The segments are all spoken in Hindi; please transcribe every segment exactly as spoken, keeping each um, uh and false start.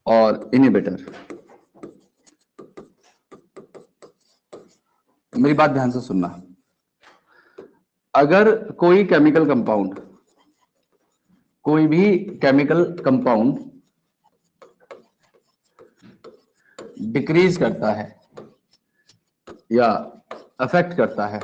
और इनहिबिटर। मेरी बात ध्यान से सुनना। अगर कोई केमिकल कंपाउंड कोई भी केमिकल कंपाउंड डिक्रीज करता है या अफेक्ट करता है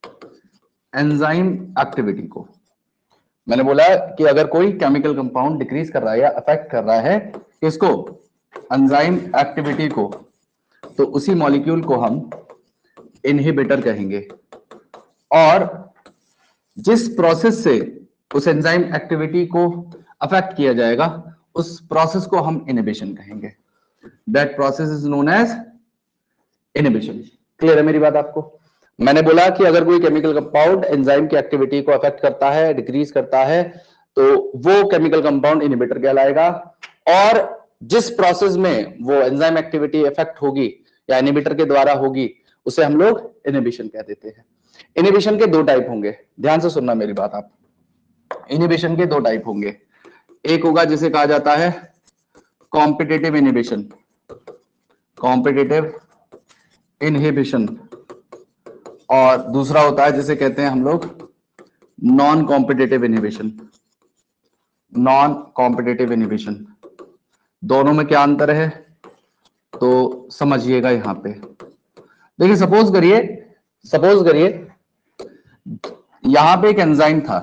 एंजाइम एक्टिविटी को, मैंने बोला कि अगर कोई केमिकल कंपाउंड डिक्रीज कर रहा है या अफेक्ट कर रहा है किसको, एंजाइम एक्टिविटी को, तो उसी मॉलिक्यूल को हम इनहिबिटर कहेंगे। और जिस प्रोसेस से उस एंजाइम एक्टिविटी को अफेक्ट किया जाएगा उस प्रोसेस को हम इनहिबिशन कहेंगे। That process is known as inhibition. Clear है मेरी बात आपको? मैंने बोला कि अगर कोई केमिकल कंपाउंड एंजाइम की एक्टिविटी को अफेक्ट करता है, डिक्रीज करता है, तो वो केमिकल कंपाउंड इनहिबिटर कहलाएगा। और जिस प्रोसेस में वो एंजाइम एक्टिविटी अफेक्ट होगी या इनहिबिटर के द्वारा होगी उसे हम लोग इनहिबिशन कह देते हैं। इनहिबिशन के दो टाइप होंगे, ध्यान से सुनना मेरी बात आप। इनहिबिशन के दो टाइप होंगे, एक होगा जिसे कहा जाता है कॉम्पिटिटिव इनहिबिशन, कॉम्पिटिटिव इनहिबिशन, और दूसरा होता है जिसे कहते हैं हम लोग non competitive inhibition, non competitive inhibition. दोनों में क्या अंतर है तो समझिएगा। यहां पे देखिए, सपोज करिए सपोज करिए यहां पे एक एंजाइम था,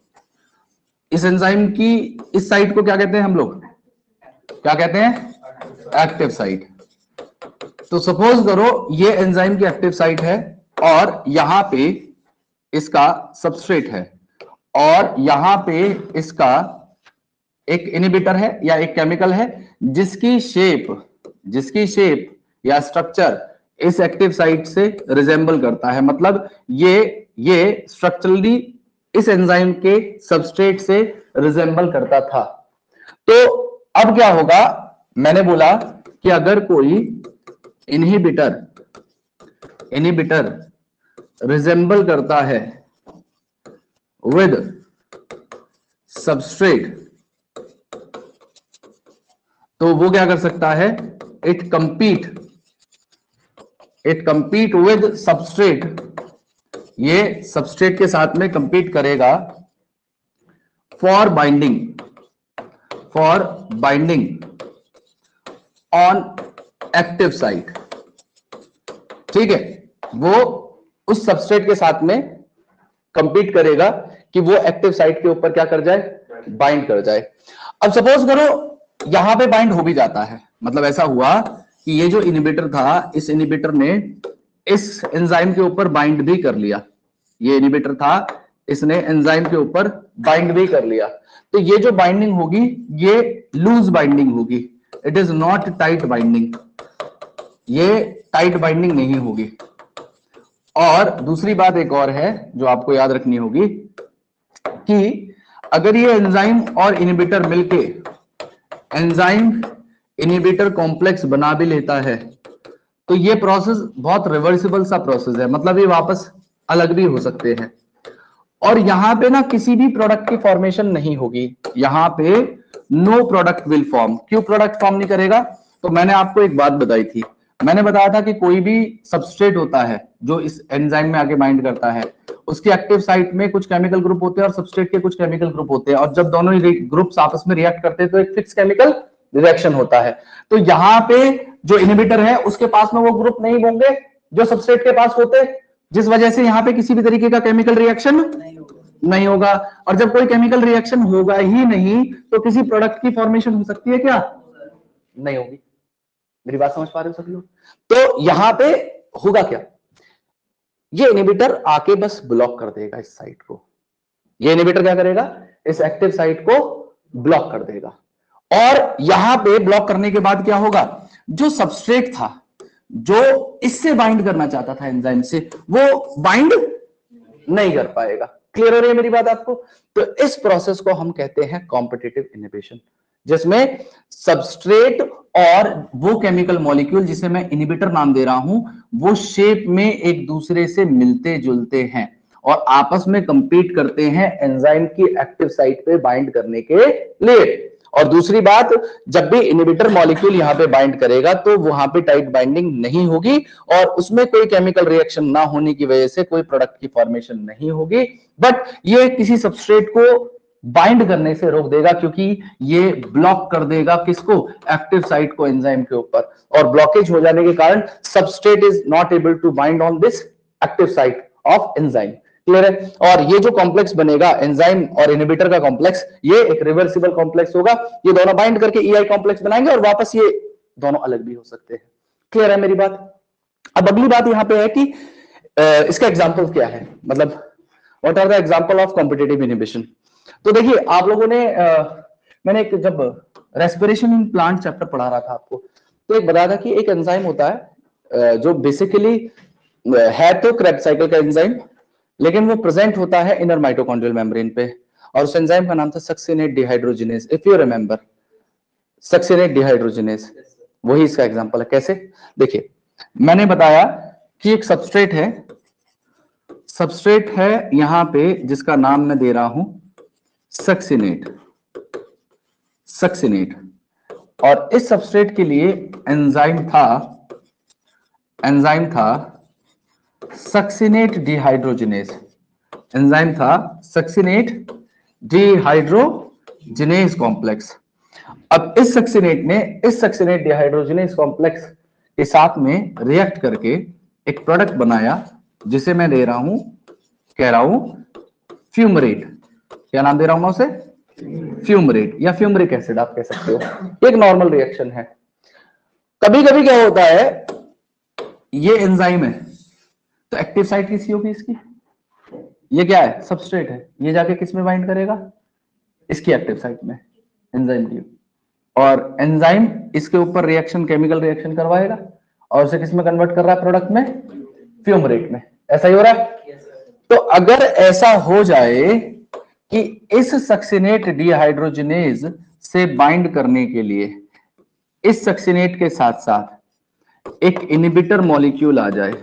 इस एंजाइम की इस साइट को क्या कहते हैं हम लोग, क्या कहते हैं, एक्टिव साइट। तो सपोज करो ये एंजाइम की एक्टिव साइट है और यहां पे इसका सबस्ट्रेट है और यहां पे इसका एक इनहिबिटर है या एक केमिकल है जिसकी शेप जिसकी शेप या स्ट्रक्चर इस एक्टिव साइट से रिजेंबल करता है। मतलब ये ये स्ट्रक्चरली इस एंजाइम के सबस्ट्रेट से रिजेंबल करता था। तो अब क्या होगा, मैंने बोला कि अगर कोई इनहिबिटर इनहिबिटर रिजेंबल करता है विद सबस्ट्रेट, तो वो क्या कर सकता है, it compete it compete with substrate, ये सबस्ट्रेट के साथ में कंपीट करेगा for binding for binding on active site. ठीक है, वो उस सबस्ट्रेट के साथ में कंपीट करेगा कि वो एक्टिव साइट के ऊपर क्या कर जाए, बाइंड कर जाए। अब सपोज करो यहां पे बाइंड हो भी जाता है, मतलब ऐसा हुआ कि ये जो इनहिबिटर था, इस इनहिबिटर ने इस एंजाइम के ऊपर बाइंड भी कर लिया, ये इनहिबिटर था, इसने एंजाइम के ऊपर बाइंड भी कर लिया। तो ये जो बाइंडिंग होगी ये लूज बाइंडिंग होगी, it is not tight binding, ये टाइट बाइंडिंग नहीं होगी। और दूसरी बात एक और है जो आपको याद रखनी होगी कि अगर ये एंजाइम और इनहिबिटर मिलके एंजाइम इनहिबिटर कॉम्प्लेक्स बना भी लेता है तो ये प्रोसेस बहुत रिवर्सिबल सा प्रोसेस है, मतलब ये वापस अलग भी हो सकते हैं। और यहां पे ना किसी भी प्रोडक्ट की फॉर्मेशन नहीं होगी, यहां पे नो प्रोडक्ट विल फॉर्म। क्यों प्रोडक्ट फॉर्म नहीं करेगा, तो मैंने आपको एक बात बताई थी, मैंने बताया था कि कोई भी सबस्ट्रेट होता है जो इस एंजाइम में आके बाइंड करता है, उसकी एक्टिव साइट में कुछ केमिकल ग्रुप होते हैं और सबस्ट्रेट के कुछ केमिकल ग्रुप होते हैं, और जब दोनों ग्रुप्स आपस में रिएक्ट करते हैं तो एक फिक्स केमिकल रिएक्शन होता है। तो यहां पे जो इनहिबिटर है उसके पास में वो ग्रुप नहीं होंगे जो सबस्ट्रेट के पास होते, जिस वजह से यहां पे किसी भी तरीके का केमिकल रिएक्शन नहीं होगा नहीं होगा और जब कोई केमिकल रिएक्शन होगा ही नहीं तो किसी प्रोडक्ट की फॉर्मेशन हो सकती है क्या, नहीं होगी। मेरी बात समझ पा रहे हो सभी लोग? तो यहां पे होगा क्या, ये इनहिबिटर आके बस ब्लॉक कर देगा इस साइट को, ये इनहिबिटर क्या करेगा, इस एक्टिव साइट को ब्लॉक कर देगा। और यहां पे ब्लॉक करने के बाद क्या होगा, जो सबस्ट्रेट था जो इससे बाइंड करना चाहता था एंजाइम से, वो बाइंड नहीं कर पाएगा। क्लियर हो रही है मेरी बात आपको? तो इस प्रोसेस को हम कहते हैं कॉम्पिटिटिव इनहिबिशन, जिसमें सबस्ट्रेट और वो केमिकल मॉलिक्यूल जिसे मैं इनहिबिटर नाम दे रहा हूं वो शेप में एक दूसरे से मिलते जुलते हैं और आपस में कंपीट करते हैं एंजाइम की एक्टिव साइट पे बाइंड करने के लिए। और दूसरी बात, जब भी इनहिबिटर मॉलिक्यूल यहां पे बाइंड करेगा तो वहां पे टाइट बाइंडिंग नहीं होगी और उसमें कोई केमिकल रिएक्शन ना होने की वजह से कोई प्रोडक्ट की फॉर्मेशन नहीं होगी, बट ये किसी सबस्ट्रेट को बाइंड करने से रोक देगा, क्योंकि ये ब्लॉक कर देगा किसको, एक्टिव साइट को एंजाइम के ऊपर, और ब्लॉकेज हो जाने के कारण substrate is not able to bind on this active site of enzyme. Clear है? और ये जो कॉम्प्लेक्स बनेगा एंजाइम और इनहिबिटर का कॉम्प्लेक्स, ये एक रिवर्सिबल कॉम्प्लेक्स होगा, ये दोनों बाइंड करके ईआई कॉम्प्लेक्स बनाएंगे और वापस ये दोनों अलग भी हो सकते हैं। क्लियर है मेरी बात? अब अगली बात यहां पे है कि इसका एग्जांपल क्या है, मतलब what are the example of competitive inhibition. तो देखिए आप लोगों ने आ, मैंने एक जब रेस्पिरेशन इन प्लांट चैप्टर पढ़ा रहा था आपको, तो एक बताया था कि एक एंजाइम होता है जो बेसिकली है तो क्रेब्स साइकिल का एंजाइम, लेकिन वो प्रेजेंट होता है इनर माइटोकॉन्ड्रियल मेम्ब्रेन पे, और उस एंजाइम का नाम था succinate dehydrogenase, if you remember succinate dehydrogenase, वही इसका एग्जांपल है। कैसे? देखिए मैंने बताया कि एक सबस्ट्रेट है, सबस्ट्रेट है यहां पे जिसका नाम मैं दे रहा हूं सक्सिनेट, सक्सिनेट, और इस सबस्ट्रेट के लिए एंजाइम था, एंजाइम था सक्सिनेट डिहाइड्रोजिनेज, एंजाइम था सक्सिनेट डिहाइड्रोजिनेज कॉम्प्लेक्स। अब इस सक्सिनेट ने इस सक्सिनेट डिहाइड्रोजिनेज कॉम्प्लेक्स के साथ में रिएक्ट करके एक प्रोडक्ट बनाया जिसे मैं दे रहा हूं, कह रहा हूं फ्यूमरेट। क्या नाम दे रहा हूं मैं उसे? फ्यूमरेट या फ्यूमरिक एसिड आप कह सकते हो। एक नॉर्मल रिएक्शन है। कभी कभी क्या होता है, ये एंजाइम है तो एक्टिव साइट किसी होगी इसकी, ये क्या है, सबस्ट्रेट है, ये जाके किस में बाइंड करेगा, इसकी एक्टिव साइट में, एंजाइम की, और एंजाइम इसके ऊपर रिएक्शन, केमिकल रिएक्शन करवाएगा और उसे किस में कन्वर्ट कर रहा है, प्रोडक्ट में, फ्यूमरेट में। ऐसा ही हो रहा है। तो अगर ऐसा हो जाए कि इस सक्सिनेट डिहाइड्रोजिनेज से बाइंड करने के लिए इस सक्सिनेट के साथ साथ एक इनहिबिटर मॉलिक्यूल आ जाए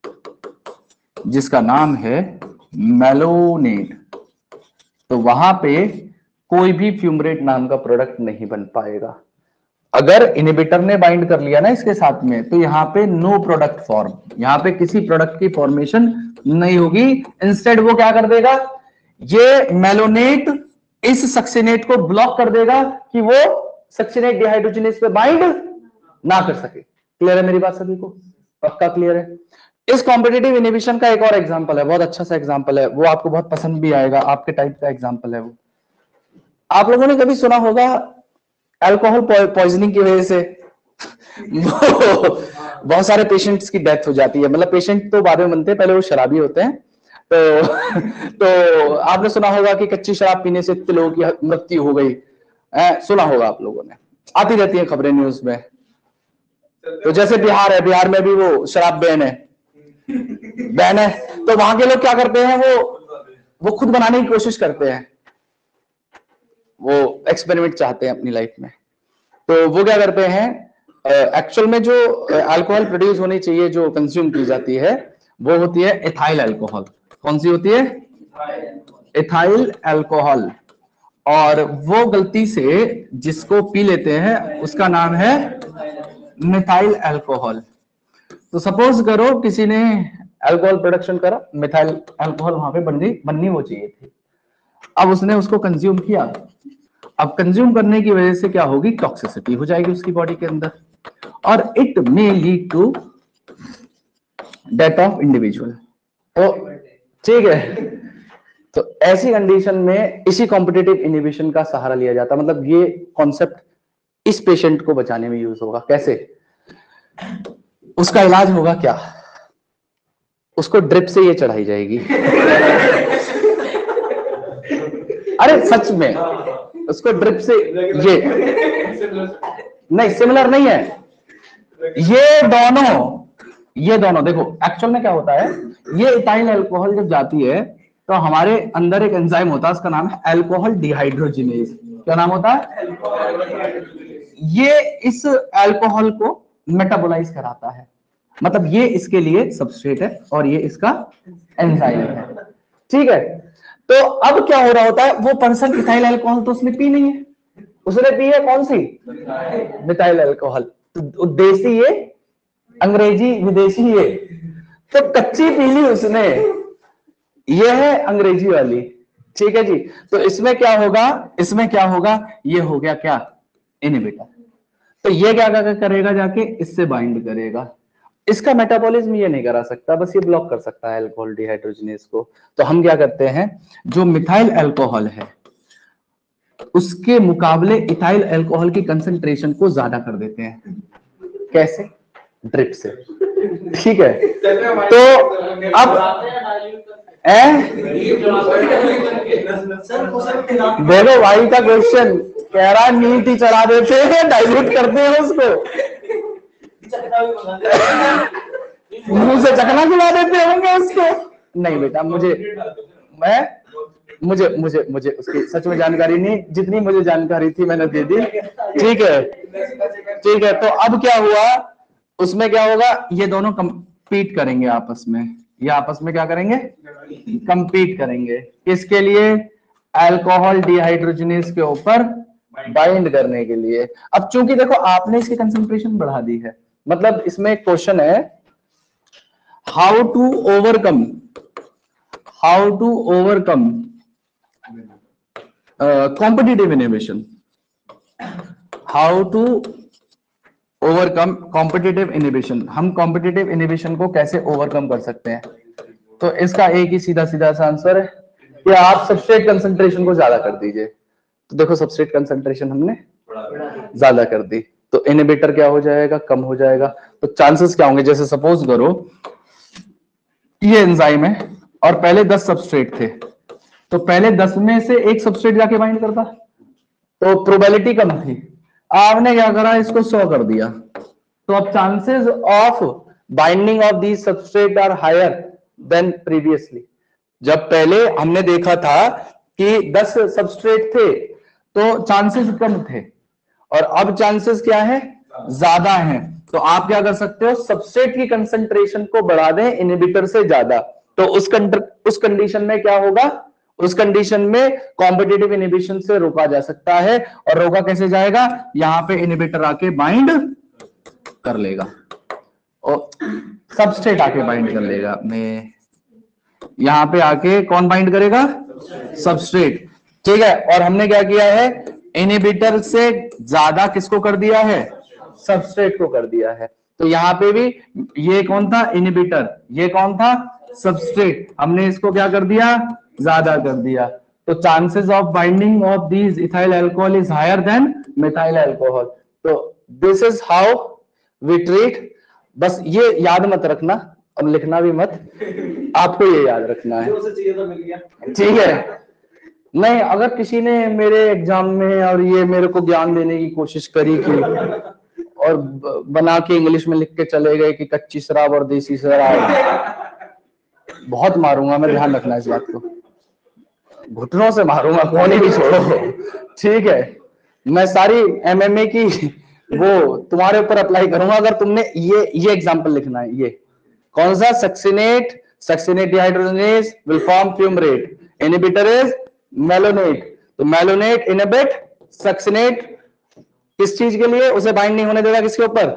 जिसका नाम है मेलोनेट, तो वहां पे कोई भी फ्यूमरेट नाम का प्रोडक्ट नहीं बन पाएगा। अगर इनहिबिटर ने बाइंड कर लिया ना इसके साथ में, तो यहां पे नो प्रोडक्ट फॉर्म, यहां पे किसी प्रोडक्ट की फॉर्मेशन नहीं होगी। इंस्टेड वो क्या कर देगा, ये मेलोनेट इस सक्सिनेट को ब्लॉक कर देगा कि वो सक्सिनेट डिहाइड्रोजिनेज पे बाइंड ना कर सके। क्लियर है मेरी बात सभी को? पक्का क्लियर है? इस कॉम्पिटिटिव इनहिबिशन का एक और एग्जांपल है, बहुत अच्छा सा एग्जांपल है, वो आपको बहुत पसंद भी आएगा, आपके टाइप का एग्जांपल है वो। आप लोगों ने कभी सुना होगा अल्कोहल पॉइजनिंग की वजह से बहुत सारे पेशेंट्स की डेथ हो जाती है। मतलब पेशेंट तो बाद में बनते हैं, पहले वो शराबी होते हैं। तो तो आपने सुना होगा कि कच्ची शराब पीने से इतने लोगों की मृत्यु हो गई, ए, सुना होगा आप लोगों ने, आती रहती है खबरें न्यूज में। तो जैसे बिहार है, बिहार में भी वो शराब बैन है, बैन है, तो वहां के लोग क्या करते हैं, वो वो खुद बनाने की कोशिश करते हैं, वो एक्सपेरिमेंट चाहते हैं अपनी लाइफ में। तो वो क्या करते हैं, एक्चुअल uh, में जो अल्कोहल uh, प्रोड्यूस होनी चाहिए, जो कंज्यूम की जाती है, वो होती है एथाइल अल्कोहल। कौन सी होती है? Ethyl alcohol. और वो गलती से जिसको पी लेते हैं उसका नाम है मिथाइल अल्कोहल। तो सपोज करो किसी ने अल्कोहल प्रोडक्शन करा, मिथाइल अल्कोहल वहां पे बननी बननी वो चाहिए थी, अब उसने उसको कंज्यूम किया। अब कंज्यूम करने की वजह से क्या होगी, टॉक्सिसिटी हो जाएगी उसकी बॉडी के अंदर, और it may lead to death of individual. तो ठीक है, तो ऐसी कंडीशन में इसी कॉम्पिटिटिव इनहिबिशन का सहारा लिया जाता है। मतलब ये कॉन्सेप्ट इस पेशेंट को बचाने में यूज होगा। कैसे? उसका इलाज होगा क्या, उसको ड्रिप से ये चढ़ाई जाएगी अरे सच में, उसको ड्रिप से ये नहीं, सिमिलर नहीं है, ये दोनों ये दोनों देखो एक्चुअल में क्या होता है, ये इथाइल अल्कोहल जब जाती है तो हमारे अंदर एक एंजाइम होता है, उसका नाम है अल्कोहल डिहाइड्रोजिनेज। क्या नाम होता है? ये इस अल्कोहल को मेटाबोलाइज कराता है, मतलब ये इसके लिए सबस्ट्रेट है और ये इसका एंजाइम है। ठीक है, तो अब क्या हो रहा होता है, वो पर्सन इथाइल अल्कोहल तो उसने पी नहीं है, उसने पी है कौन सी? Methyl alcohol. तो देसी ये, अंग्रेजी विदेशी ये, तो कच्ची पी ली उसने, ये है अंग्रेजी वाली। ठीक है जी। तो इसमें क्या होगा, इसमें क्या होगा, ये हो गया क्या, इनहिबिटर। तो ये क्या करेगा, जाके इससे बाइंड करेगा। इसका मेटाबॉलिज्म ये नहीं करा सकता, बस ये ब्लॉक कर सकता है अल्कोहल डिहाइड्रोजिनेज को। तो हम क्या करते हैं, जो मिथाइल अल्कोहल है उसके मुकाबले इथाइल अल्कोहल की कंसंट्रेशन को ज्यादा कर देते हैं। कैसे? ड्रिप से। ठीक है। तो अब देखो भाई का क्वेश्चन कह रहा है नीट ही चढ़ा देते हैं, डाइल्यूट करते हैं उसको, मुंह से चकना खिला देते होंगे उसको। नहीं बेटा, मुझे मैं मुझे मुझे मुझे उसकी सच में जानकारी नहीं, जितनी मुझे जानकारी थी मैंने दे दी। ठीक है, ठीक है। तो अब क्या हुआ, उसमें क्या होगा, ये दोनों कंपीट करेंगे आपस में, ये आपस में क्या करेंगे, कंपीट करेंगे। किसके लिए? अल्कोहल डिहाइड्रोजिनेज के ऊपर बाइंड करने के लिए। अब चूंकि देखो आपने इसकी कंसंट्रेशन बढ़ा दी है, मतलब इसमें एक क्वेश्चन है, how to overcome how to overcome competitive inhibition, how to overcome competitive inhibition. हम कॉम्पिटिटिव इनहिबिशन को कैसे ओवरकम कर सकते हैं? तो इसका एक ही सीधा सीधा सा आंसर है कि आप सबस्ट्रेट कंसंट्रेशन को ज्यादा कर दीजिए। तो देखो सबस्ट्रेट कंसंट्रेशन हमने ज्यादा कर दी, तो इनहिबिटर क्या हो जाएगा, कम हो जाएगा। तो चांसेस क्या होंगे, जैसे सपोज करो ये एंजाइम है और पहले दस सबस्ट्रेट थे, तो पहले दस में से एक सबस्ट्रेट जाके बाइंड करता, तो प्रोबेबिलिटी कम थी। आपने क्या करा, इसको सौ कर दिया, तो अब chances of binding of these substrate are higher than previously. जब पहले हमने देखा था कि दस सबस्ट्रेट थे तो चांसेस कम थे, और अब चांसेस क्या है, ज्यादा हैं। तो आप क्या कर सकते हो, सबस्ट्रेट की कंसंट्रेशन को बढ़ा दें इनहिबिटर से ज्यादा। तो उस उस कंडीशन में क्या होगा, उस कंडीशन में कॉम्पिटिटिव इनहिबिशन से रोका जा सकता है। और रोका कैसे जाएगा, यहां पे इनहिबिटर आके बाइंड कर लेगा और सबस्ट्रेट आके बाइंड कर लेगा। मैं यहां पे आके कौन बाइंड करेगा, सबस्ट्रेट। ठीक है। और हमने क्या किया है, इनहिबिटर से ज्यादा किसको कर दिया है, सबस्ट्रेट को कर दिया है। तो यहां पे भी ये कौन था, इनहिबिटर, ये कौन था, सबस्ट्रेट। हमने इसको क्या कर दिया, ज्यादा कर दिया। तो chances of binding of these ethyl alcohol is higher than methyl alcohol. तो this is how we treat. बस ये याद मत रखना और लिखना भी मत, आपको ये याद रखना है। ठीक है। नहीं, अगर किसी ने मेरे एग्जाम में और ये मेरे को ज्ञान देने की कोशिश करी कि और बना के इंग्लिश में लिख के चले गए कि कच्ची शराब और देसी शराब, बहुत मारूंगा मैं, ध्यान रखना इस बात को, घुटनों से मारूंगा, कौन ही भी छोड़ो। ठीक है। मैं सारी एमएमए की वो तुम्हारे ऊपर अप्लाई करूंगा अगर तुमने ये ये एग्जांपल लिखना है। ये कौन सा, succinate succinate dehydrogenase will form fumarate, inhibitor is malonate. तो मेलोनेट इनहिबिट सक्सिनेट, किस चीज के लिए, उसे बाइंड नहीं होने देगा किसके ऊपर,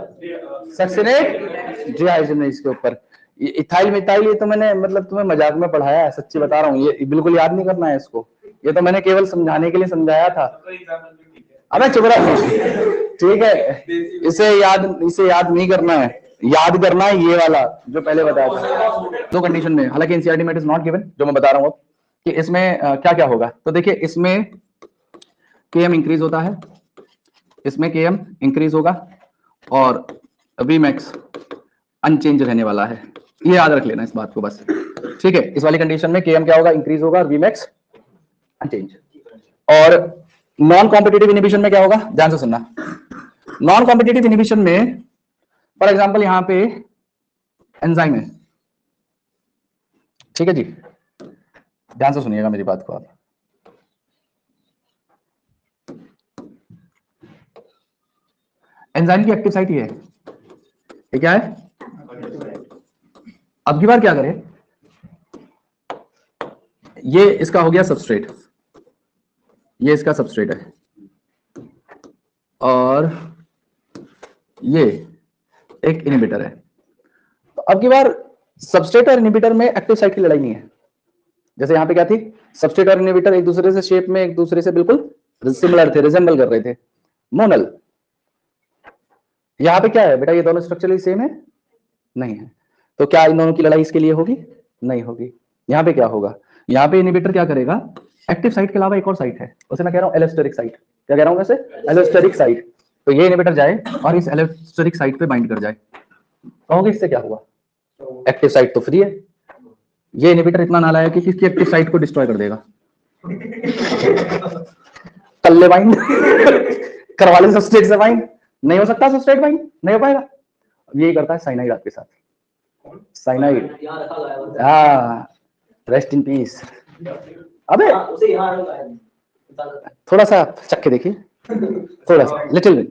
सक्सिनेट डिहाइड्रोजनेज के ऊपर। इथाइल मिथाइल ये तो मैंने मतलब तुम्हें मजाक में पढ़ाया है, सच्ची बता रहा हूँ, ये बिल्कुल याद नहीं करना है इसको, ये तो मैंने केवल समझाने के लिए समझाया था। अबे चुप रहा। ठीक है, इसे याद इसे याद नहीं करना है, याद करना है ये वाला जो पहले बताया था। दो कंडीशन में, हालांकि एनसीईआरटी में इट इज नॉट गिवन, जो मैं बता रहा हूँ कि इसमें क्या क्या होगा। तो देखिए इसमें केएम इंक्रीज होता है, इसमें केएम इंक्रीज होगा और वी मैक्स अनचेंज रहने वाला है, ये याद रख लेना इस बात को बस। ठीक है। इस वाली कंडीशन में केएम क्या होगा, इंक्रीज होगा और वी मैक्स अनचेंज। और नॉन कॉम्पिटिटिव इनहिबिशन में क्या होगा, ध्यान से सुनना। नॉन कॉम्पिटिटिव इनहिबिशन में फॉर एग्जांपल यहां पे एंजाइम है, ठीक है जी, ध्यान से सुनिएगा मेरी बात को आप। एंजाइम की एक्टिव साइट ये है, ये क्या है, अब की बार क्या करें, ये इसका हो गया सबस्ट्रेट, ये इसका सबस्ट्रेट है, और ये एक इनहिबिटर है। तो अब की बार सबस्ट्रेट और इनहिबिटर में एक्टिव साइट की लड़ाई नहीं है। जैसे यहां पे क्या थी, सबस्ट्रेट और इनहिबिटर एक दूसरे से शेप में एक दूसरे से बिल्कुल सिमिलर थे, रिजेंबल कर रहे थे, मोनल। यहां पे क्या है बेटा, ये दोनों स्ट्रक्चरली सेम है नहीं है, तो क्या इन दोनों की लड़ाई इसके लिए होगी? नहीं होगी। यहां पे क्या होगा, यहां पे इनहिबिटर क्या करेगा, एक्टिव साइट के अलावा एक और साइट है, उसे मैं कह रहा हूं एलोस्टेरिक साइट। क्या कह रहा हूं वैसे? Allosteric site. तो ये इनहिबिटर जाए और इस एलोस्टेरिक साइट पे बाइंड कर जाए, कहोगे इससे क्या हुआ? एक्टिव साइट तो फ्री है। ये इनहिबिटर इतना नालायक है कि किसकी एक्टिव साइट को डिस्ट्रॉय कर देगा। कर ले बाइंड करवा ले सबस्ट्रेट से बाइंड, नहीं हो सकता सबस्ट्रेट बाइंड, नहीं हो पाएगा। यही करता है साइनाइड आपके साथ, साइनाइड। हाँ, रेस्ट इन पीस। अबे उसे यहाँ थोड़ा सा चख के देखिए, थोड़ा सा लिटिल।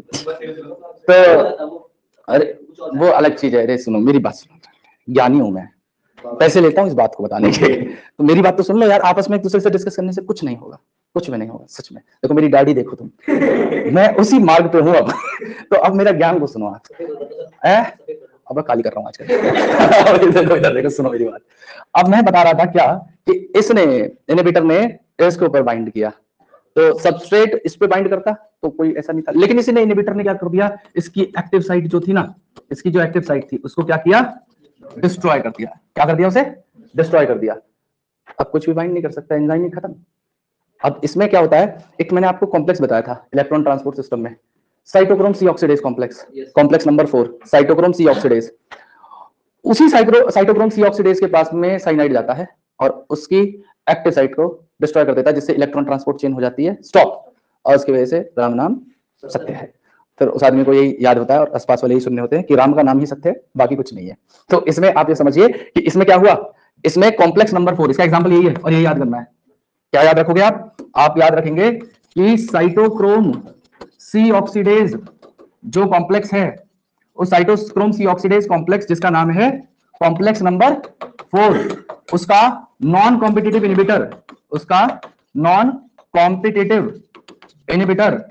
तो अरे वो अलग चीज है। अरे सुनो मेरी बात सुनो, ज्ञानी हूं मैं, पैसे लेता हूं इस बात को बताने के, तो मेरी बात तो सुन लो यार। आपस में एक दूसरे से डिस्कस करने से कुछ नहीं होगा, कुछ भी नहीं होगा सच में। देखो मेरी दाढ़ी देखो तुम, मैं उसी मार्ग पे हूं अब। तो अब मेरा ज्ञान को सुनो आप। है अब काली कर रहा हूं आजकल। इधर देखो सुनो मेरी बात। अब मैं बता रहा था क्या कि इसने इनहिबिटर ने इसके ऊपर बाइंड किया, तो सबस्ट्रेट इस पे बाइंड करता तो कोई ऐसा नहीं था, लेकिन इसने इनहिबिटर ने क्या कर दिया, इसकी एक्टिव साइट जो थी ना, इसकी जो एक्टिव साइट थी उसको क्या किया, डिस्ट्रॉय कर दिया। क्या कर दिया उसे? डिस्ट्रॉय कर दिया। अब कुछ भी बाइंड नहीं कर सकता, एंजाइम ही खत्म। अब इसमें क्या होता है, एक मैंने आपको कॉम्प्लेक्स बताया था इलेक्ट्रॉन ट्रांसपोर्ट सिस्टम में, cytochrome C oxidase complex, complex number four cytochrome C oxidase. उसी साइटोक्रोम सी ऑक्सीडेज के पास में साइनाइड जाता है और उसकी एक्टिव साइट को डिस्ट्रॉय कर देता है, जिससे इलेक्ट्रॉन ट्रांसपोर्ट चेन हो जाती है स्टॉप, और उसकी वजह से राम नाम सत्य है। फिर उस आदमी को यही याद होता है और आसपास वाले ही सुनने होते हैं कि राम का नाम ही सत्य है, बाकी कुछ नहीं है। तो इसमें आप ये समझिए कि इसमें क्या हुआ, इसमें कॉम्प्लेक्स नंबर फोर, इसका एग्जांपल यही है और यही याद करना है। क्या याद रखोगे आप? आप याद रखेंगे कि साइटोक्रोम सी ऑक्सीडेज जो कॉम्प्लेक्स है, उस साइटोक्रोम सी ऑक्सीडेज कॉम्प्लेक्स जिसका नाम है कॉम्प्लेक्स नंबर फोर, उसका नॉन कॉम्पिटिटिव इनहिबिटर, उसका नॉन कॉम्पिटिटिव इनहिबिटर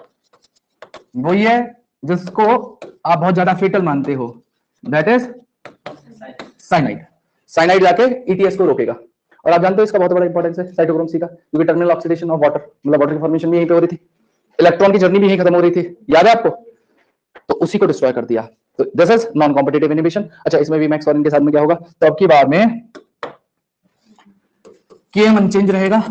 वही है जिसको आप बहुत ज्यादा फेटल मानते हो, दैट इज साइनाइड। साइनाइड जाके ईटीएस को रोकेगा। और आप जानते हो इसका बहुत बड़ा इंपॉर्टेंस है साइटोक्रोम सी का, क्योंकि टर्मिनल ऑक्सीडेशन ऑफ वाटर, मतलब वाटर की फॉर्मेशन भी यहीं पे हो रही थी, इलेक्ट्रॉन की जर्नी भी यहीं खत्म हो रही थी, याद है आपको? तो उसी को डिस्ट्रॉय कर दिया। तो this is non competitive inhibition. अच्छा, इसमें भी मैक्स और इनके साथ में क्या होगा, तो अब की बार में केएम अनचेंज रहेगा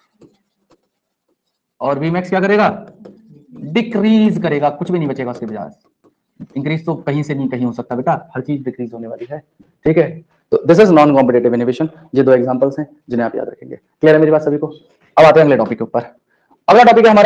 और वीमैक्स क्या करेगा, डिक्रीज करेगा, कुछ भी नहीं बचेगा उसके बजाय। इंक्रीज तो कहीं से नहीं कहीं हो सकता बेटा, हर चीज डिक्रीज होने वाली है, ठीक है। तो this is non competitive inhibition. ये दो एग्जांपल्स हैं जिन्हें आप याद रखेंगे। क्लियर है मेरी बात सभी को? अब आते हैं अगले टॉपिक के ऊपर। अगला टॉपिक है हमारा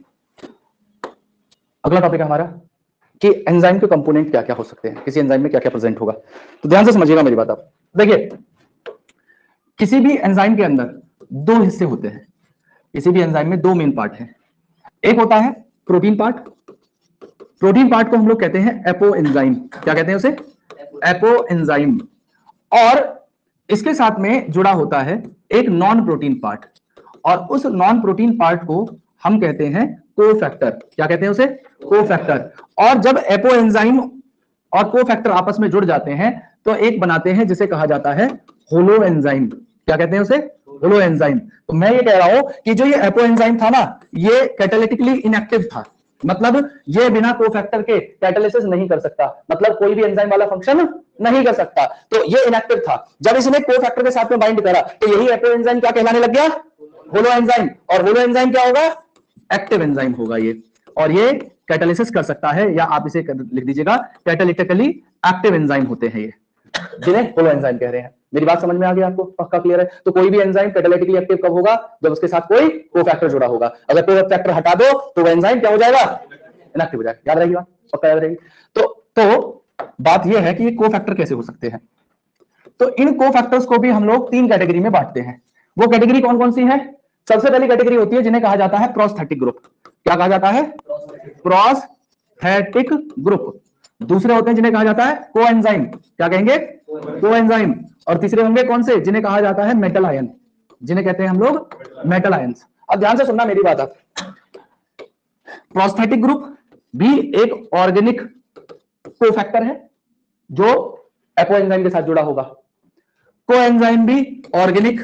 अगला टॉपिक है हमारा कि एंजाइम के कंपोनेंट क्या क्या हो सकते हैं, किसी एंजाइम में क्या क्या प्रेजेंट होगा। तो ध्यान से समझिएगा मेरी बात। आप देखिए, किसी भी एंजाइम के अंदर दो हिस्से होते हैं, किसी भी एंजाइम में दो मेन पार्ट हैं। एक होता है प्रोटीन पार्ट, प्रोटीन पार्ट को हम लोग कहते हैं एपो एंजाइम। क्या कहते हैं उसे? Apoenzyme. और इसके साथ में जुड़ा होता है एक नॉन प्रोटीन पार्ट, और उस नॉन प्रोटीन पार्ट को हम कहते हैं कोफैक्टर। क्या कहते हैं उसे? कोफैक्टर। और जब एपो एंजाइम और कोफैक्टर आपस में जुड़ जाते हैं तो एक बनाते हैं जिसे कहा जाता है होलो एंजाइम। क्या कहते हैं उसे? Holoenzyme. तो मैं ये कह रहा हूं कि जो ये एपो एंजाइम था ना, ये कैटालिटिकली इनएक्टिव था, मतलब ये बिना कोफैक्टर के कैटालिसिस नहीं कर सकता, मतलब कोई भी एंजाइम वाला फंक्शन नहीं कर सकता, तो ये इनएक्टिव था। जब इसने कोफैक्टर के साथ में बाइंड करा तो यही एपो एंजाइम क्या कहलाने लग गया? Holoenzyme. और होलो एंजाइम क्या होगा? एक्टिव एंजाइम होगा ये, और ये कैटालिसिस कर सकता है, या आप इसे लिख दीजिएगा कैटालिटिकली एक्टिव एंजाइम होते हैं ये, जिन्हें होलो एंजाइम कह रहे हैं। मेरी बात समझ में आ गई आपको? पक्का क्लियर है? तो कोई भी एंजाइम कैटालिटिकली एक्टिव कब होगा? जब उसके साथ कोई कोफैक्टर जुड़ा होगा। अगर कोफैक्टर हटा दो तो वो एंजाइम क्या हो जाएगा? इनएक्टिव हो जाएगा। याद रहेगी बात? पक्का याद रहेगी? तो तो बात यह है कि ये कोफैक्टर कैसे हो सकते हैं। तो इन कोफैक्टर्स को भी हम लोग तीन कैटेगरी में बांटते हैं। वो कैटेगरी कौन कौन सी है? सबसे पहली कैटेगरी होती है जिन्हें कहा जाता है प्रोस्थेटिक ग्रुप। क्या कहा जाता है? Prosthetic group. दूसरे होते हैं जिन्हें कहा जाता है कोएंजाइम। क्या कहेंगे? कोएंजाइम। और तीसरे होंगे कौन से? जिन्हें कहा जाता है मेटल आयन, जिन्हें कहते हैं हम लोग मेटल आयंस। अब ध्यान से सुनना मेरी बात। आप प्रोस्थेटिक ग्रुप, भी एक ऑर्गेनिक कोफैक्टर है जो एपोएंजाइम के साथ जुड़ा होगा। कोएंजाइम भी ऑर्गेनिक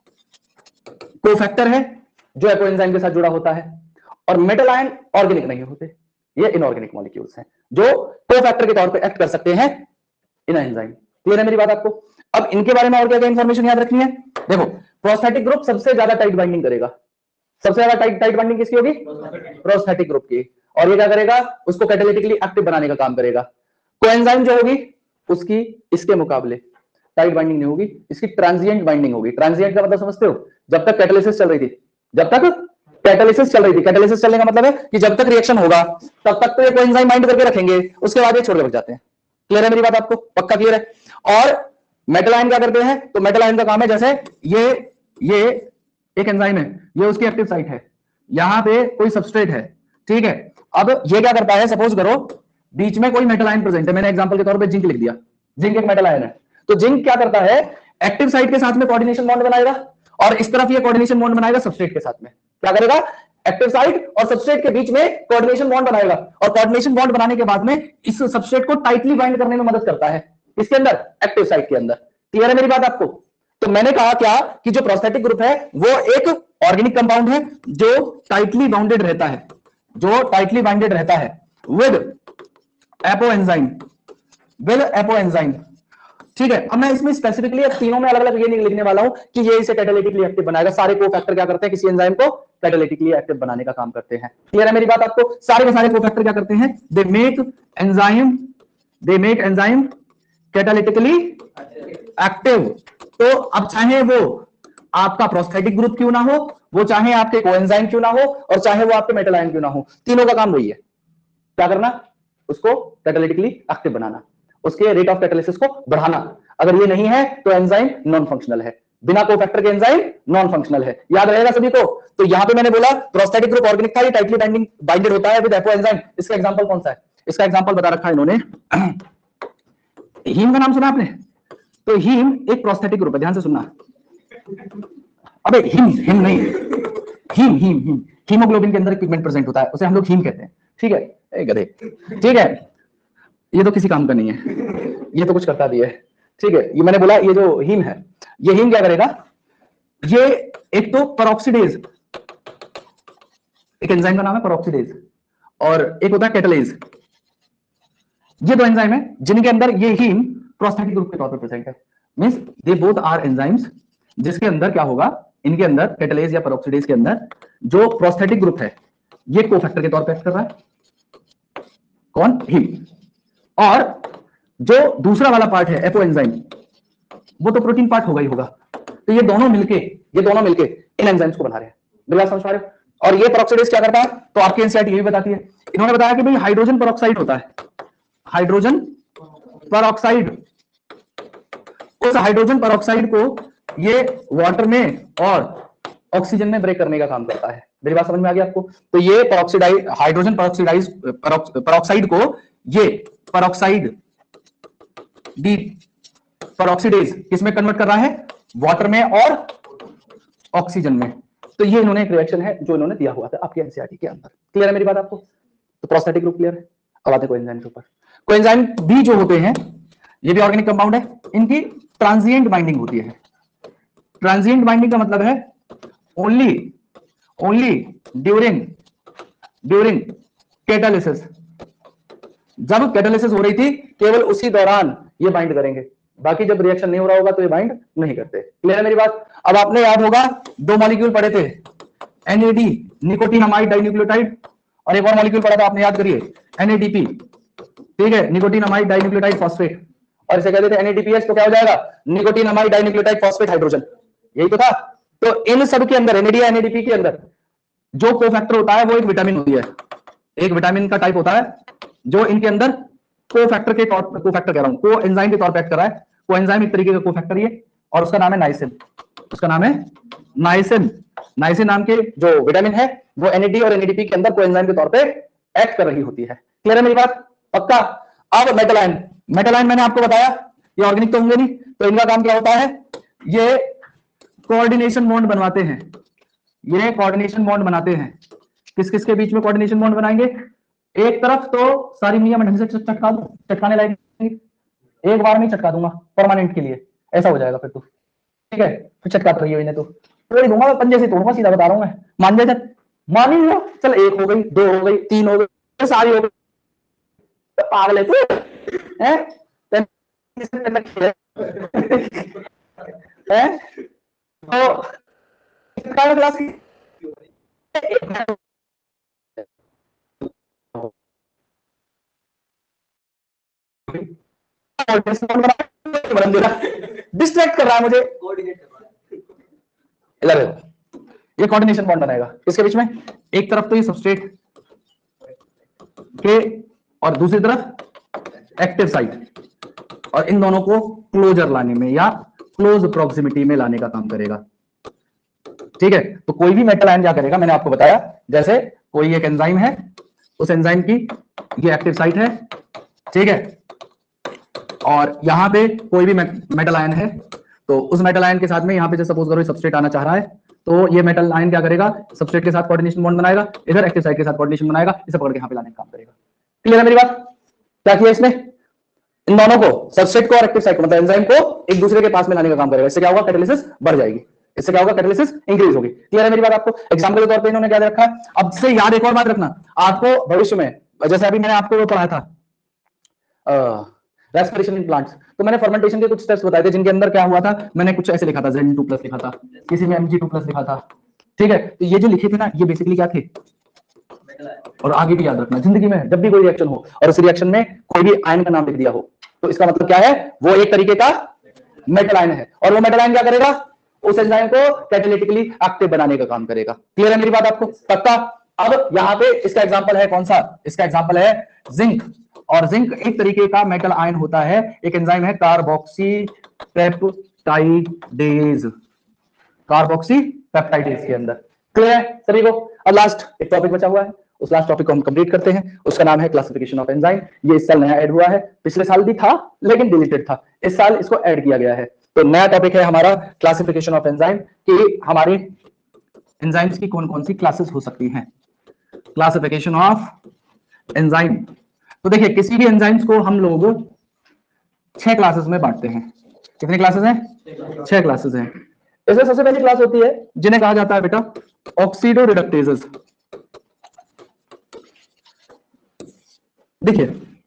कोफैक्टर है जो एपोएंजाइम के साथ जुड़ा होता है। और मेटल आयन ऑर्गेनिक नहीं होते, ये इनऑर्गेनिक मॉलिक्यूल्स हैं जो कोफैक्टर के तौर पे एक्ट कर सकते हैं इन एंजाइम। क्लियर है मेरी बात आपको? अब इनके बारे में और क्या क्या इंफॉर्मेशन याद रखनी है? देखो, प्रोस्थेटिक ग्रुप सबसे ज्यादा टाइट बाइंडिंग करेगा। सबसे ज्यादा टाइट टाइट बाइंडिंग किसकी होगी? प्रोस्थेटिक ग्रुप की। और ये क्या करेगा? उसको कैटालिटिकली एक्टिव बनाने का काम करेगा। कोएंजाइम जो होगी उसकी इसके मुकाबले टाइट बाइंडिंग नहीं होगी, इसकी ट्रांजिएंट बाइंडिंग होगी। ट्रांजिएंट का मतलब समझते हो? जब तक कैटालिसिस चल रही थी, जब तक कैटालिसिस चल रही थी। कैटालिसिस चलने का मतलब है कि जब तक रिएक्शन होगा तब तक तो ये कोएंजाइम बाइंड करके रखेंगे, उसके बाद ये छोड़ के भाग जाते हैं। क्लियर है मेरी बात आपको? पक्का क्लियर है? और मेटल आयन क्या करते हैं? तो मेटल आयन का काम है, जैसे ये ये एक एंजाइम है, ये उसकी एक्टिव साइट है, यहां पे कोई सबस्ट्रेट है, ठीक है। अब ये क्या करता है? सपोज करो बीच में कोई मेटल आयन प्रेजेंट है, मैंने एग्जांपल के तौर पे जिंक लिख दिया, जिंक एक मेटल आयन है। तो जिंक क्या करता है? एक्टिव साइट के साथ में कोऑर्डिनेशन बॉन्ड बनाएगा और इस तरफ ये कोऑर्डिनेशन बॉन्ड बनाएगा सबस्ट्रेट के साथ में। क्या करेगा? एक्टिव साइट और सबस्ट्रेट के बीच में कोऑर्डिनेशन बॉन्ड बनाएगा और कोऑर्डिनेशन बॉन्ड बनाने के बाद में इस सबस्ट्रेट को टाइटली बाइंड करने में मदद करता है। इसके अंदर एक्टिव साइट के अंदर। क्लियर है मेरी बात आपको? तो मैंने कहा क्या कि जो प्रोस्थेटिक ग्रुप है वो एक ऑर्गेनिक कंपाउंड है जो टाइटली बाउंडेड रहता है, जो टाइटली बाइंडेड रहता है विद एपोएंजाइम, विद एपोएंजाइम। ठीक है। अब मैं इसमें स्पेसिफिकली तीनों में अलग अलग ये नहीं लिखने वाला हूं कि ये इसे कैटालिटिकली एक्टिव बनाएगा। सारे कोफैक्टर क्या करते हैं? किसी एंजाइम को कैटालिटिकली एक्टिव बनाने का काम करते हैं। क्लियर है मेरी बात आपको? सारे के सारे कोफैक्टर क्या करते हैं? They make enzyme they make enzyme catalytically active. तो अब चाहे वो आपका प्रोस्थेटिक ग्रुप क्यों ना हो, वो चाहे आपके कोएंजाइम क्यों ना हो, और चाहे वो आपके मेटल आयन क्यों ना हो, तीनों का काम वही है। क्या करना? उसको कैटालिटिकली एक्टिव बनाना, उसके रेट ऑफ कैटालिसिस को बढ़ाना। अगर ये नहीं है तो एंजाइम नॉन फंक्शनल है। बिना कोफैक्टर के एंजाइम नॉन फंक्शनल है। याद रहेगा सभी को? तो यहां पे मैंने बोला प्रोस्थेटिक ग्रुप ऑर्गेनिक था, ये टाइटली बाइंडिंग बाइंडेड होता है विद एपोएंजाइम। इसका एग्जांपल कौन सा है? इसका एग्जांपल बता रखा है इन्होंने, हीम का नाम सुना आपने? तो हीम एक प्रोस्थेटिक ग्रुप है, ध्यान से सुनना। अबे हीम हीम नहीं, हीम हीम हीम हीमोग्लोबिन के अंदर एक पिगमेंट प्रेजेंट होता है, उसे हम लोग हीम कहते हैं। ठीक है, ए गधे, ठीक है। ये तो किसी काम का नहीं है, ये तो कुछ करता भी है। ठीक है, ये मैंने बोला ये जो हीम है, ये हीम क्या करेगा? ये एक तो पेरोक्सीडेज, एक एंजाइम का नाम है पेरोक्सीडेज, और एक होता है कैटालेज। ये दो एंजाइम है जिनके अंदर ये हीम प्रोस्थेटिक ग्रुप के तौर पर प्रेजेंट है। Means they both are enzymes, जिसके अंदर क्या होगा? इनके अंदर कैटालेज या पेरोक्सीडेज के अंदर जो प्रोस्थेटिक ग्रुप है ये कोफैक्टर के तौर पर एक्ट कर रहा है। कौन? हीम। और जो दूसरा वाला पार्ट है एपोएंजाइम, वो तो प्रोटीन पार्ट होगा ही होगा। तो ये दोनों मिलके ये दोनों मिलके इन एंजाइम्स को बना रहे हैं। बिल्कुल समझ पा रहे हो? और ये पेरोक्सीडेज क्या करता है? तो आपकी एनसीईआरटी ये भी बताती है, इन्होंने बताया कि भाई हाइड्रोजन पेरोक्साइड होता है, हाइड्रोजन पेरोक्साइड। उस हाइड्रोजन पेरोक्साइड को ये वाटर में और ऑक्सीजन में ब्रेक करने का काम करता है। मेरी बात समझ में आ गई आपको? तो ये पेरोक्सीडाइज हाइड्रोजन पेरोक्सीडाइज पेरोक्साइड को ये पेरोक्साइड डी पेरोक्सीडेज किसमें कन्वर्ट कर रहा है? वाटर में और ऑक्सीजन में। तो ये इन्होंने एक रिएक्शन है जो इन्होंने दिया हुआ था आपके एनसीईआरटी के अंदर। क्लियर है मेरी बात आपको? तो प्रोस्थेटिक ग्रुप क्लियर है। अब आते हैं कोएंजाइम के ऊपर। कोएंजाइम भी जो होते हैं ये भी ऑर्गेनिक कंपाउंड है, इनकी ट्रांजिएंट बाइंडिंग होती है। ट्रांजिएंट बाइंडिंग का मतलब है only only during during catalysis. जब कैटालिसिस हो रही थी केवल उसी दौरान ये बाइंड करेंगे, बाकी जब रिएक्शन नहीं हो रहा होगा तो ये बाइंड नहीं करते। क्लियर है मेरी बात? अब आपने याद होगा दो मॉलिक्यूल पढ़े थे, एनएडी निकोटीनामाइड डाइन्यूक्लियोटाइड, और एक और मॉलिक्यूल पढ़ा था आपने, याद करिए, एनएडीपी। ठीक है, निकोटीनामाइड डाइन्यूक्लियोटाइड फॉस्फेट, और इसे कहते थे एनएडीपीएच। तो क्या हो जाएगा? Nicotinamide dinucleotide phosphate hydrogen. यही तो था। तो इन सब के अंदर एनएडी एनएडीपी के अंदर जो कोफैक्टर होता है वो एक विटामिन होती है, एक विटामिन का टाइप होता है जो इनके अंदर कोफैक्टर के तौर कोफैक्टर कह रहा हूं को एंजाइम के तौर पर एक्ट कर रहा है। को एंजाइम एक तरीके का कोफैक्टर ये, और उसका नाम है नाइसिन। उसका नाम है नाइसिन। नाइसिन नाम के जो विटामिन है वो एनएडी और एनएडीपी के अंदर को एंजाइम के तौर पे एक्ट कर रही होती है। क्लियर है मेरी बात? पक्का? अब मेटल आयन, मेटल आयन मैंने आपको बताया ये ऑर्गेनिक तो होंगे नहीं, तो इनका काम क्या होता है? ये कोऑर्डिनेशन बॉन्ड बनवाते हैं, ये कोऑर्डिनेशन बॉन्ड बनाते हैं। किस किस के बीच में कोऑर्डिनेशन बॉन्ड बनाएंगे? एक तरफ तो सारी मियां मैं ढंग से चटका दूं, चटकाने लायक एक बार में चटका दूंगा परमानेंट के लिए, ऐसा हो जाएगा फिर तो, ठीक है। फिर चटका तो ये तो तोड़ दूंगा मैं, पंजे से तोड़ूंगा, सीधा बता रहा हूं मैं। मान जाए जब मान ही चल, एक हो गई, दो हो गई, तीन हो गई, सारी हो गई, तो पागल है तू हैं? हैं? तो क्लास की डिस्ट्रैक्ट कर रहा है मुझे, इधर ये कोऑर्डिनेशन बॉन्ड बनाएगा इसके बीच में, एक तरफ तो ये सबस्ट्रेट के और दूसरी तरफ एक्टिव साइट, और इन दोनों को क्लोजर लाने में या क्लोज प्रॉक्सिमिटी में लाने का काम करेगा, ठीक है। तो कोई भी मेटल आयन क्या करेगा, मैंने आपको बताया, जैसे कोई एक एंजाइम है, उस एंजाइम की ये एक्टिव साइट है, ठीक है, और यहां पे कोई भी मेटल आयन है, तो उस मेटल आयन के साथ में यहां पे जैसे सपोज करो सबस्ट्रेट आना चाह रहा है, तो ये मेटल आयन क्या करेगा, सबस्ट्रेट के साथ कोऑर्डिनेशन बॉन्ड बनाएगा, इधर एक्टिव साइट के साथ कोऑर्डिनेशन बनाएगा, इसे पकड़ के यहां पे लाने का काम करेगा। क्लियर है मेरी बात? क्या किया इसने, इन दोनों को, सबस्ट्रेट को और एक्टिव साइट को, मतलब एंजाइम को एक दूसरे के पास में लाने का काम करेगा। इससे क्या होगा, कैटालिसिस बढ़ जाएगी, इससे क्या होगा, कैटालिसिस इंक्रीज होगी। क्लियर है मेरी बात आपको? एग्जांपल के तौर पे इन्होंने क्या दे रखा है, अब से याद एक और बात रखना आपको भविष्य में, जैसे अभी मैंने आपको वो पढ़ाया था रेस्पिरेशन इन प्लांट्स, तो मैंने फर्मेंटेशन के कुछ स्टेप्स बताए थे, जिनके अंदर क्या हुआ था, मैंने कुछ ऐसे लिखा था, ज़ेड टू प्लस लिखा था, किसी में एम जी टू प्लस लिखा था, ठीक है। तो ये जो लिखे थे ना, ये बेसिकली क्या थे, और आगे भी याद रखना, जिंदगी में जब भी कोई रिएक्शन हो और उस रिएक्शन में कोई भी आयन का नाम लिख दिया हो, तो इसका मतलब क्या है, वो एक तरीके का मेटल आयन है, और वो मेटल आयन क्या करेगा, उस एंजाइम को कैटालिटिकली एक्टिव बनाने का काम करेगा। क्लियर है मेरी बात आपको? पक्का? अब यहाँ पे इसका एग्जांपल है कौन सा, इसका एग्जांपल है जिंक, और जिंक एक तरीके का मेटल आयन होता है, एक एंजाइम है कार्बोक्सी पेप्टाइडेज, कार्बोक्सी पेप्टाइडेज के अंदर। क्लियर है सभी को? अब लास्ट एक टॉपिक बचा हुआ है, उस लास्ट टॉपिक को हम कंप्लीट करते हैं, उसका नाम है क्लासिफिकेशन ऑफ एंजाइम। ये इस साल नया ऐड हुआ है, पिछले साल भी था लेकिन डिलीटेड था, इस साल इसको ऐड किया गया है। तो नया टॉपिक है हमारा क्लासिफिकेशन ऑफ एंजाइम, कि हमारे एंजाइम्स की कौन कौन सी क्लासेस हो सकती हैं। क्लासिफिकेशन ऑफ एंजाइम, तो देखिए किसी भी एंजाइम्स को हम लोग छह क्लासेस में बांटते हैं। कितनी क्लासेस हैं? छह क्लासेस हैं। इसमें सबसे पहली क्लास होती है जिन्हें कहा जाता है बेटा ऑक्सीडो रिडक्टेजेस। देखिए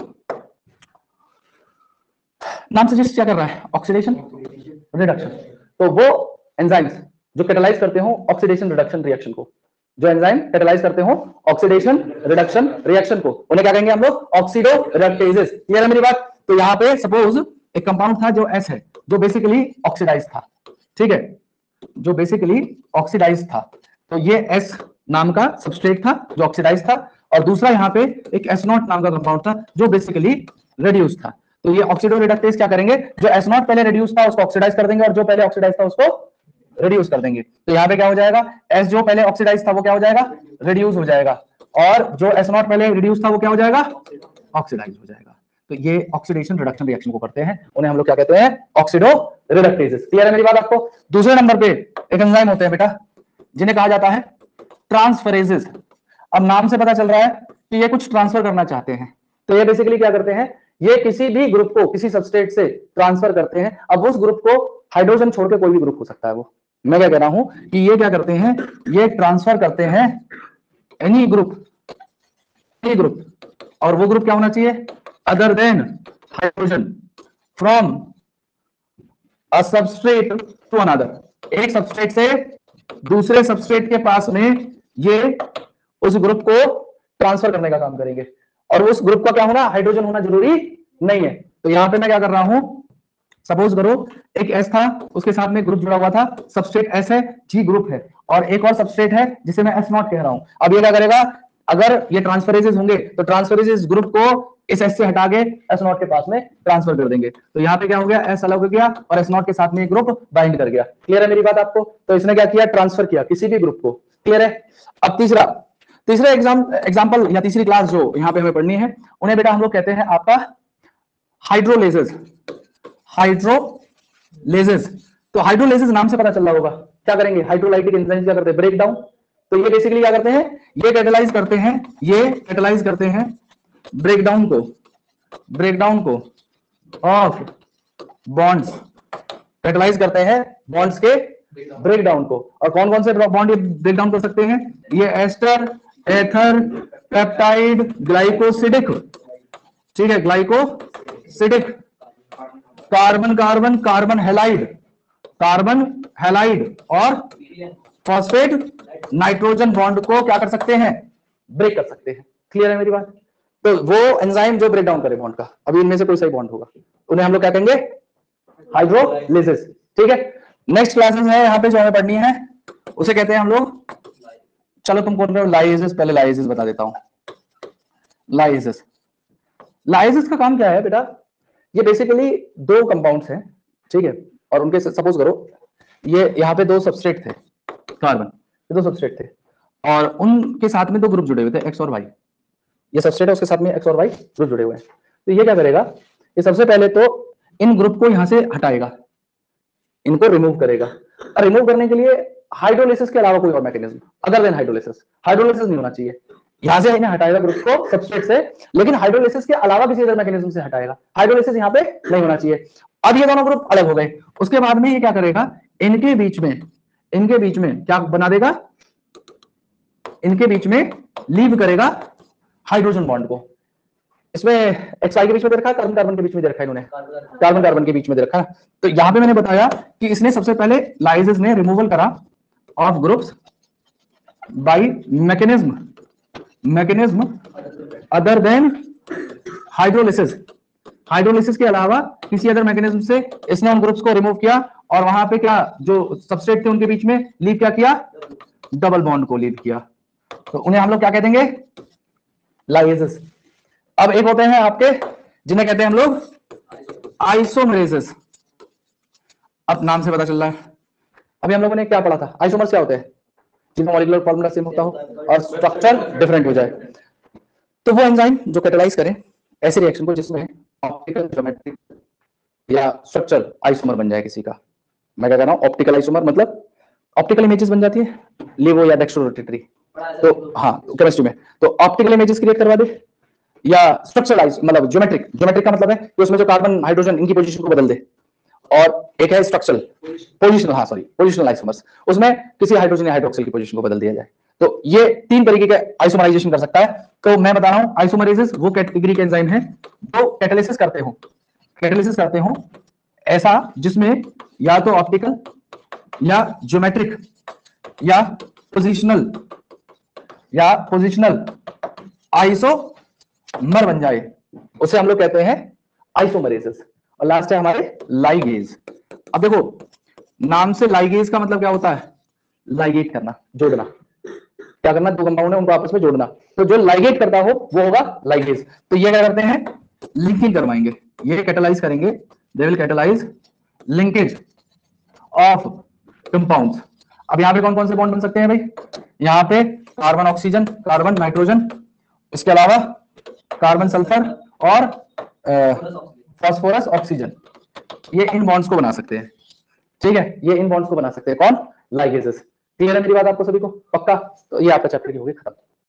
नाम सजेस्ट क्या कर रहा है, ऑक्सीडेशन रिडक्शन। तो वो एंजाइम्स जो कैटालाइज करते हो ऑक्सीडेशन रिडक्शन रिएक्शन को, जो एंजाइम कैटालाइज करते हो ऑक्सीडेशन रिडक्शन रिएक्शन को, उन्हें क्या कहेंगे हम लोग, ऑक्सीडो रिडक्टेजेस। क्लियर है मेरी बात? तो यहाँ पे सपोज एक कंपाउंड था जो एस है, जो बेसिकली ऑक्सीडाइज था, ठीक है, जो बेसिकली ऑक्सीडाइज था, तो ये एस नाम का सबस्ट्रेट था जो ऑक्सीडाइज था, और दूसरा यहाँ पे एक एस नॉट नाम का कंपाउंड था जो बेसिकली रेड्यूस था। तो ये ऑक्सीडो रिडक्टेज क्या करेंगे, जो एस नॉट पहले रेड्यूस था उसको ऑक्सीडाइज कर देंगे, और जो पहले ऑक्सीडाइज था उसको रिड्यूस कर देंगे। तो यहाँ पे क्या हो जाएगा, एस जो पहले ऑक्सीडाइज था वो क्या हो जाएगा, रिड्यूस हो जाएगा, और जो एस नॉट पहले रिड्यूस था वो क्या हो जाएगा, ऑक्सीडाइज हो जाएगा। तो ये ऑक्सीडेशन रिडक्शन रिएक्शन को करते हैं, उन्हें हम लोग क्या कहते हैं, ऑक्सीडो रिडक्टेजेस। क्लियर है मेरी बात आपको? दूसरे नंबर पे एक एंजाइम होते हैं बेटा जिन्हें कहा जाता है ट्रांसफरेजेस। अब नाम से पता चल रहा है कि ये कुछ ट्रांसफर करना चाहते हैं, तो ये बेसिकली क्या करते हैं, ये किसी भी ग्रुप को किसी सबस्ट्रेट से ट्रांसफर करते हैं। अब उस ग्रुप को हाइड्रोजन छोड़ के कोई भी ग्रुप हो सकता है, वो मैं क्या कह रहा हूं कि ये क्या करते हैं, ये ट्रांसफर करते हैं एनी ग्रुप, एनी ग्रुप, और वो ग्रुप क्या होना चाहिए, other than hydrogen, from a substrate to another. एक सबस्ट्रेट से दूसरे सबस्ट्रेट के पास में ये उस ग्रुप को ट्रांसफर करने का काम करेंगे, और उस ग्रुप का क्या होना, हाइड्रोजन होना जरूरी नहीं है। तो यहां पे मैं क्या कर रहा हूं, सपोज करो एक एस था, उसके साथ में ग्रुप जुड़ा हुआ था, सबस्ट्रेट एस है, जी ग्रुप है, और एक और सबस्ट्रेट है जिसे मैं एस नॉट कह रहा हूं। अब ये क्या करेगा, अगर ये ट्रांसफरेजेस होंगे तो ट्रांसफरेजेस ग्रुप को इस एस से हटा के एस नॉट के पास में ट्रांसफर कर देंगे। तो यहाँ पे क्या हो गया, एस अलग हो गया और एस नॉट के साथ में ग्रुप बाइंड कर गया। क्लियर है मेरी बात आपको? तो इसने क्या किया, ट्रांसफर किया किसी भी ग्रुप को। क्लियर है? अब तीसरा तीसरा एग्जाम एग्जाम्पल या तीसरी क्लास जो यहाँ पे हमें पढ़नी है, उन्हें बेटा हम लोग कहते हैं आपका हाइड्रोलेजेस। हाइड्रोलेजेस, तो हाइड्रोलेजेस नाम से पता चल रहा होगा क्या करेंगे, हाइड्रोलाइटिक एंजाइम क्या करते हैं, ब्रेक डाउन। तो ये बेसिकली क्या करते हैं, ये कैटेलाइज करते हैं, ये कैटेलाइज करते हैं ब्रेकडाउन को, ब्रेकडाउन को ऑफ बॉन्ड्स, कैटेलाइज करते हैं बॉन्ड्स के ब्रेकडाउन को। और कौन कौन से बॉन्ड ये ब्रेकडाउन कर सकते हैं, ये एस्टर, एथर, पेप्टाइड, ग्लाइकोसिडिक, ठीक है, glycosidic, carbon carbon carbon halide, carbon halide और फॉस्फेट नाइट्रोजन बॉन्ड को क्या कर सकते हैं, ब्रेक कर सकते हैं। क्लियर है मेरी बात? तो वो एंजाइम जो ब्रेक डाउन करे बॉन्ड का, अभी इनमें से कोई सही बॉन्ड होगा, उन्हें हम लोग क्या कहेंगे, हाइड्रोलिसिस। ठीक है, नेक्स्ट क्लासेस है यहाँ पे जो हमें पढ़नी है, उसे कहते हैं हम लोग, चलो तुम कौन रहे हो, लाइसिस, पहले लाइसिस बता देता हूं। लाइसिस, लाइसिस का काम क्या है बेटा, ये बेसिकली दो कंपाउंड्स हैं, ठीक है, और उनके सपोज करो ये यहाँ पे दो सबस्ट्रेट थे, कार्बन, ये दो सबस्ट्रेट थे और उनके साथ में दो ग्रुप जुड़े हुए थे, एक्स और वाई। ये सबस्ट्रेट है, उसके साथ में एक्स और वाई ग्रुप जुड़े हुए हैं। तो ये क्या करेगा, ये सबसे पहले तो इन ग्रुप को यहां से हटाएगा, इनको रिमूव करेगा। और रिमूव करने के लिए हाइड्रोलिसिस के अलावा कोई और mechanism other than hydrolysis, hydrolysis नहीं होना चाहिए। यहां से इन्हें हटाएगा ग्रुप को सबस्ट्रेट से, लेकिन हाइड्रोलिसिस के अलावा किसी अदर मैकेनिज्म से हटाएगा, हाइड्रोलिसिस यहां पे नहीं होना चाहिए। अब ये दोनों ग्रुप अलग हो गए, उसके बाद में ये क्या करेगा, इनके बीच में, इनके बीच में क्या बना देगा, इनके बीच में लीव करेगा हाइड्रोजन बॉन्ड को। इसमें एक्स वाई के बीच में दे रखा है, कार्बन कार्बन के बीच में दे रखा है, इन्होंने कार्बन कार्बन के बीच में दे रखा है। तो यहां पे मैंने बताया कि इसने सबसे पहले लाइसिस ने रिमूवल करा of groups by mechanism, mechanism other than hydrolysis, hydrolysis के अलावा किसी अदर मैकेनिज्म से इसने उन ग्रुप्स को रिमूव किया और वहां पे क्या जो सबस्ट्रेट थे उनके बीच में लीव क्या किया, डबल बॉन्ड को लीव किया। तो उन्हें हम लोग क्या कह देंगे, लाइसिस। अब एक होते हैं आपके जिन्हें कहते हैं हम लोग आइसोमरेजेस। अब नाम से पता चल रहा है, अभी हम लोगों ने क्या पढ़ा था, आइसोमर्स क्या होते हैं, जिनका मॉलिक्यूलर फॉर्मूला सेम होता हो और स्ट्रक्चर डिफरेंट हो जाए। तो वो एंजाइम जो कैटेलाइज करें ऐसे रिएक्शन को जिसमें ऑप्टिकल, ज्योमेट्रिक या स्ट्रक्चरल आइसोमर बन जाए किसी का। मैं क्या कह रहा हूं, ऑप्टिकल आइसोमर मतलब ऑप्टिकल इमेजेस बन जाती है, लिवो या डेक्स्ट्रोरोटेटरी, तो हाँ केमिस्ट्री में, तो ऑप्टिकल इमेजेस क्रिएट करवा दे, या स्ट्रक्चरल मतलब ज्योमेट्रिक, ज्योमेट्रिक का मतलब है कि उसमें जो कार्बन हाइड्रोजन इनकी पोजीशन को बदल दे। और एक है स्ट्रक्चरल, पोजिशनल, हाँ सॉरी पोजिशनल आइसोमर्स, उसमें किसी हाइड्रोजन या हाइड्रोक्सिल की पोजीशन को बदल दिया जाए। तो ये तीन तरीके के आइसोमराइजेशन कर सकता है। तो मैं बता रहा हूं आइसोमरेजेस वो कैटेगरी के एंजाइम है जो कैटालिसिस करते हो, कैटालिसिस करते हो ऐसा जिसमें या तो ऑप्टिकल या ज्योमेट्रिक या पोजिशनल या पोजिशनल आइसोमर बन जाए, उसे हम लोग कहते हैं आइसोमरेजेस। और लास्ट है हमारे लाइगेज। अब देखो नाम से लाइगेज का मतलब क्या होता है, लाइगेट करना, जोड़ना, क्या करना, दो कंपाउंड है उनको आपस में जोड़ना। तो जो लाइगेट करता हो वो होगा लाइगेज। तो ये क्या करते हैं, लिंकिंग करवाएंगे, ये कैटालाइज करेंगे, they will catalyse linkage of compounds. अब यहां पे कौन कौन से बॉन्ड बन सकते हैं भाई, यहां पे कार्बन ऑक्सीजन, कार्बन नाइट्रोजन, इसके अलावा कार्बन सल्फर और फास्फोरस ऑक्सीजन, ये इन बॉन्ड्स को बना सकते हैं। ठीक है, ये इन बॉन्ड्स को बना सकते हैं कौन, लाइगेसेस। क्लियर है मेरी बात आपको सभी को, पक्का? तो ये आपका चैप्टर की होगी खत्म।